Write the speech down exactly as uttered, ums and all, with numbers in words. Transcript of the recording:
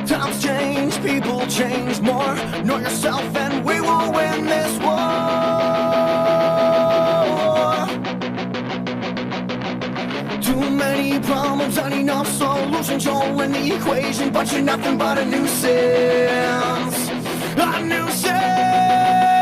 Times change, people change more. Know yourself and we will win this war. Too many problems, not enough solutions. You're in the equation, but you're nothing but a nuisance. A nuisance.